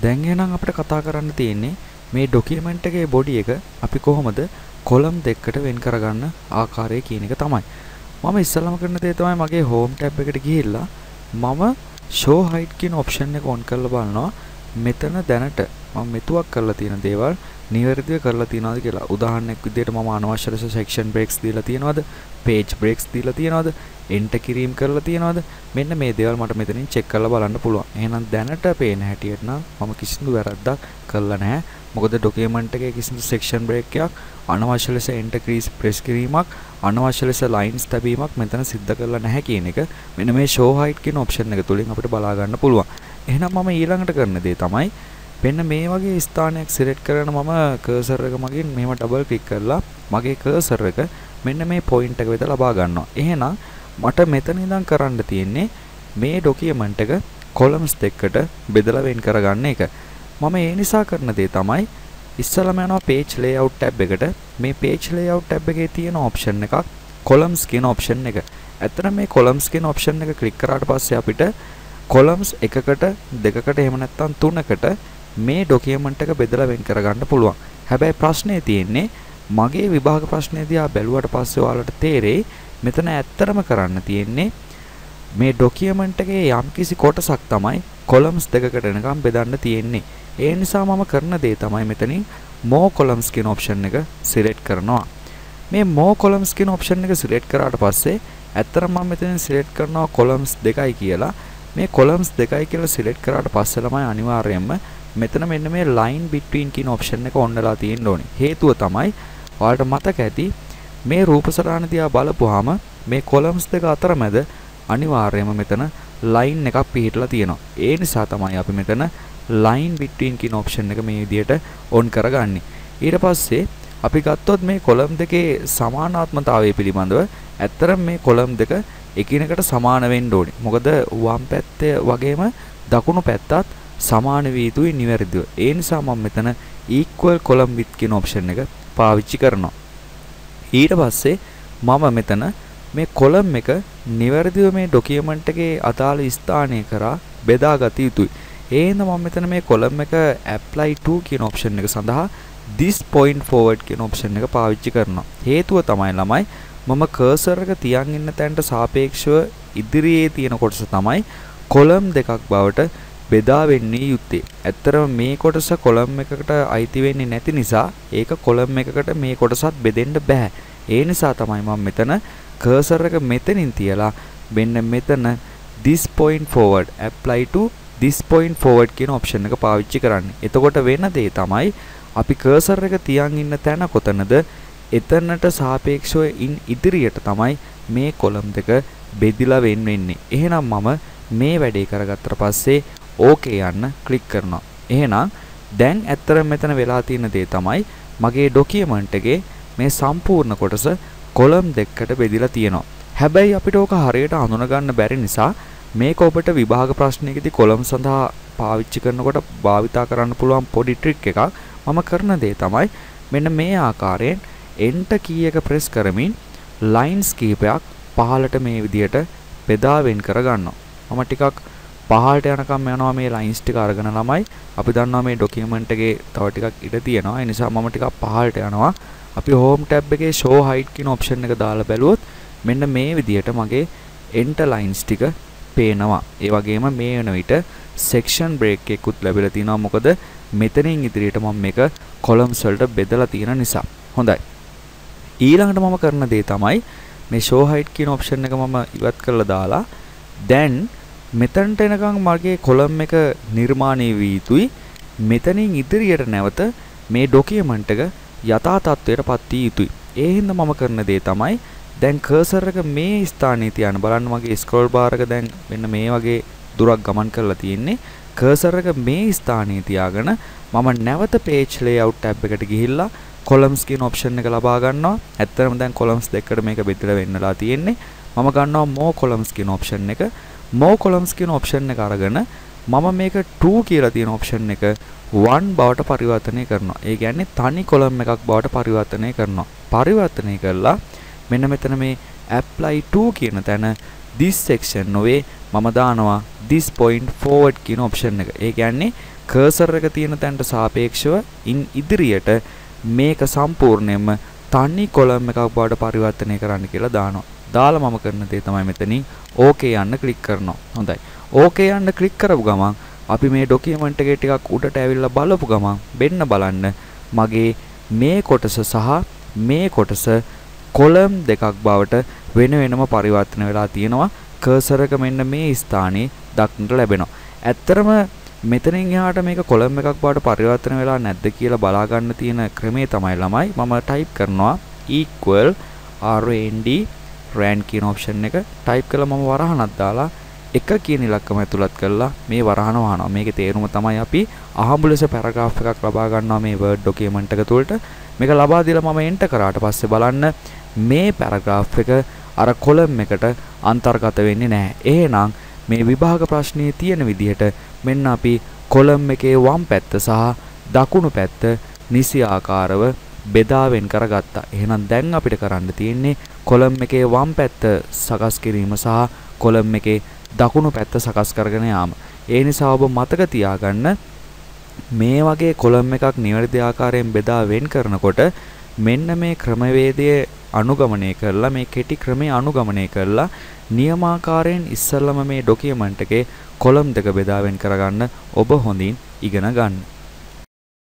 දැන් එහෙනම් අපිට කතා කරන්න තියෙන්නේ මේ ડોකියුමන්ට් එකේ බොඩි එක අපි කොහොමද කොලම් දෙකකට වෙන් කරගන්න ආකාරය කියන එක තමයි. මම ඉස්සෙල්ලාම කරන දේ තමයි මගේ හෝම් ටැබ් එකට ගිහිල්ලා මම show height කියන ඔප්ෂන් එක on කරලා බලනවා. මෙතන දැනට මම මෙතුවක් කරලා තියෙන දේවල් නිවැරදිව කරලා තියනවාද කියලා. උදාහරණයක් විදිහට මම අනවශ්‍ය ලෙස section breaks දීලා තියනවාද, page breaks දීලා තියනවාද, enter කිරීම කරලා තියනවාද, මෙන්න මේ දේවල් මට මෙතනින් check කරලා බලන්න පුළුවන්. එහෙනම් දැනට පේන හැටියට නම් මම කිසිදු වැරද්දක් කරලා නැහැ. මොකද document එකේ කිසිදු section break එකක්, අනවශ්‍ය ලෙස enter press කිරීමක්, අනවශ්‍ය ලෙස lines තැබීමක් මෙතන සිද්ධ කරලා නැහැ කියන එක මෙන්න මේ show height කියන option එක තුලින් අපිට බලා ගන්න පුළුවන්. එහෙනම් මම ඊළඟට කරන දේ තමයි මෙන්න මේ වගේ ස්ථානයක් select කරගෙන මම cursor එක මගින් මෙහෙම double click කරලා මගේ cursor එක මෙන්න මේ point එක වෙත ලබා ගන්නවා. එහෙනම් මට මෙතන ඉඳන් කරන්න තියෙන්නේ මේ document එක columns දෙකකට බෙදලා වෙන් කරගන්න එක. මම ඒ නිසා කරන දේ තමයි ඉස්සලම යනවා page layout tab එකට. මේ page layout tab එකේ තියෙන option එකක් columns කියන option එක. ඇත්තට මේ columns කියන option එක click කරාට පස්සේ අපිට columns එකකට දෙකකට එහෙම නැත්නම් තුනකට මේ document එක බෙදලා වෙන් කරගන්න පුළුවන්. හැබැයි ප්‍රශ්නේ තියෙන්නේ මගේ විභාග ප්‍රශ්නේ දිහා බැලුවට පස්සේ ඔයාලට තේරෙයි මෙතන ඇත්තටම කරන්න තියෙන්නේ මේ document එකේ යම්කිසි කොටසක් තමයි columns දෙකකට එනකම් බෙදන්න තියෙන්නේ. ඒ නිසා මම කරන දේ තමයි මෙතනින් more columns කියන option එක select කරනවා. මේ more columns කියන option එක select කරාට පස්සේ ඇත්තටම මම මෙතනින් select කරනවා columns දෙකයි කියලා. මේ columns දෙකයි කියලා select කරාට පස්සේ ළමයි අනිවාර්යයෙන්ම මෙතන මෙන්න මේ line between කියන option එක on වෙලා තියෙන්න ඕනේ. හේතුව තමයි ඔයාලට මතක ඇති මේ රූපසටහන දිහා බලපුවාම මේ columns දෙක අතරමැද අනිවාර්යයෙන්ම මෙතන line එකක් පිහිටලා තියෙනවා. ඒ නිසා තමයි අපි මෙතන line between කියන option එක මේ විදිහට on කරගන්නේ. ඊට පස්සේ අපි ගත්තොත් මේ column දෙකේ සමානාත්මතාවය පිළිබඳව ඇත්තටම මේ column දෙක එකිනෙකට සමාන වෙන්න ඕනේ. මොකද වම් පැත්තේ වගේම දකුණු පැත්තත් සමාන වී යුතුයි නිවැරදිව. ඒ නිසා මම මෙතන equal column width කියන option එක පාවිච්චි කරනවා. ඊට පස්සේ මම මෙතන මේ column එක නිවැරදිව මේ document එකේ අදාළ ස්ථානය කරා බෙදාගත යුතුයි. ඒ හින්දා මම මෙතන මේ column එක apply to කියන option එක සඳහා this point forward කියන option එක පාවිච්චි කරනවා. හේතුව තමයි ළමයි මම cursor එක තියන් ඉන්න තැනට සාපේක්ෂව ඉදිරියේ තියෙන කොටස තමයි column දෙකක් බවට බෙදා වෙන්නේ යුත්තේ. ඇත්තටම මේ කොටස column එකකට අයිති වෙන්නේ නැති නිසා ඒක column එකකට මේ කොටසත් බෙදෙන්න බෑ. ඒ නිසා තමයි මම මෙතන cursor එක මෙතනින් තියලා මෙන්න මෙතන this point forward apply to this point forward කියන option එක පාවිච්චි කරන්නේ. එතකොට වෙන දේ තමයි අපි cursor එක තියන් ඉන්න තැන කොතනද එතනට සාපේක්ෂව ඉදිරියට තමයි මේ column දෙක බෙදිලා වෙන්නේ. එහෙනම් මම මේ වැඩේ කරගත්තට පස්සේ ඕකේ යන්න ක්ලික් කරනවා. එහෙනම් දැන් ඇත්තටම මෙතන වෙලා තියෙන දේ තමයි මගේ ડોකියුමන්ට් එකේ මේ සම්පූර්ණ කොටස කොලම් දෙකකට බෙදලා තියෙනවා. හැබැයි අපිට ඕක හරියට හඳුනා ගන්න බැරි නිසා මේක ඔබට විභාග ප්‍රශ්නයකදී කොලම් සඳහා පාවිච්චි කරනකොට භාවිතා කරන්න පුළුවන් පොඩි ට්‍රික් එකක්. මම කරන දේ තමයි මෙන්න මේ ආකාරයෙන් enter key එක press කරමින් lines කීපයක් පහළට මේ විදියට බෙදා වෙන් කර ගන්නවා. මම ටිකක් පහළට යනකම් යනවා මේ lines ටික අරගෙන ළමයි. අපි දන්නවා මේ document එකේ තව ටිකක් ඉඩ තියෙනවා. ඒ නිසා මම ටිකක් පහළට යනවා. අපි home tab එකේ show height කියන option එක දාලා බැලුවොත් මෙන්න මේ විදියට මගේ enter lines ටික පේනවා. ඒ වගේම මේ වෙන විට section break එකකුත් ලැබිලා තිනවා. මොකද මෙතනින් ඉදිරියට මම මේක columns වලට බෙදලා තියෙන නිසා. හොඳයි. ඊළඟට මම කරන දේ තමයි මේ show height කියන option එක මම ඉවත් කරලා දාලා දැන් මෙතනට එනකන් මගේ column එක නිර්මාණය වී යුතුයි. මෙතනින් ඉදිරියට නැවත මේ document එක යථා තත්ත්වයට පත් වී යුතුයි. ඒ හින්දා මම කරන දේ තමයි දැන් cursor එක මේ ස්ථානයේ තියාන බලන්න මගේ scroll bar එක දැන් මෙන්න මේ වගේ දුරක් ගමන් කරලා තියෙන්නේ. cursor එක මේ ස්ථානයේ තියාගෙන මම නැවත page layout tab එකට ගිහිල්ලා columns කියන option එක ලබා ගන්නවා. ඇත්තටම දැන් columns දෙකකට මේක බෙදලා වෙන්නලා තියෙන්නේ. මම ගන්නවා more columns කියන option එක. more columns කියන option එක අරගෙන මම මේක 2 කියලා තියෙන option එක 1 බවට පරිවර්තනය කරනවා. ඒ කියන්නේ තනි column එකක් බවට පරිවර්තනය කරනවා. පරිවර්තනය කළා මෙන්න මෙතන මේ apply to කියන තැන this section නොවේ මම දානවා this point forward කියන option එක. ඒ කියන්නේ කර්සර් එක තියෙන තැනට සාපේක්ෂව ඉන් ඉදිරියට මේක සම්පූර්ණයෙන්ම තනි කොලම් එකක් බවට පරිවර්තනය කරන්න කියලා දානවා. දාලා මම කරන දේ තමයි මෙතනින් ඕකේ යන්න ක්ලික් කරනවා. හොඳයි. ඕකේ යන්න ක්ලික් කරපු ගමන් අපි මේ ડોකියුමන්ට් එකේ ටිකක් උඩට ඇවිල්ලා බලපු ගමන් වෙන්න බලන්න මගේ මේ කොටස සහ මේ කොටස කොලම් දෙකක් බවට වෙන වෙනම පරිවර්තන වෙලා තියෙනවා. කර්සර් එක මෙන්න මේ ස්ථානයේ දක්නට ලැබෙනවා. ඇත්තරම මෙතනින් එහාට මේක කොලම් එකක් බවට පරිවර්තන වෙලා නැද්ද කියලා බලා ගන්න තියෙන ක්‍රමේ තමයි ළමයි මම ටයිප් කරනවා equal rand කියන ඔප්ෂන් එක ටයිප් කළා මම වරහනක් දාලා 1 කියන ඉලක්කම ඇතුළත් කරලා මේ වරහන වහනවා. මේකේ තේරුම තමයි අපි අහඹු ලෙස පැරග්‍රාෆ් එකක් ලබා ගන්නවා මේ Word document එක තුළට. මේක ලබා දීලා මම එන්ටර් කරාට පස්සේ බලන්න මේ පැරග්‍රාෆ් එක අර කොලම් එකට අන්තර්ගත වෙන්නේ නැහැ. එහෙනම් මේ විභාග ප්‍රශ්නයේ තියෙන විදිහට මෙන්න අපි කොලම් එකේ වම් පැත්ත සහ දකුණු පැත්ත නිසි ආකාරව බෙදා වෙන් කරගත්තා. එහෙනම් දැන් අපිට කරන්න තියෙන්නේ කොලම් එකේ වම් පැත්ත සකස් කිරීම සහ කොලම් එකේ දකුණු පැත්ත සකස් කරගෙන යාම. ඒ නිසා ඔබ මතක තියාගන්න මේ වගේ කොලම් එකක් නිවැරදි ආකාරයෙන් බෙදා වෙන් කරනකොට මෙන්න මේ ක්‍රමවේදය අනුගමනය කරලා මේ කෙටි ක්‍රමයේ අනුගමනය කරලා නියමාකාරයෙන් ඉස්සෙල්ලම මේ ડોකියුමන්ට් එකේ කොලම් දෙක බෙදා වෙන් කරගන්න ඔබ හොඳින් ඉගෙන ගන්න.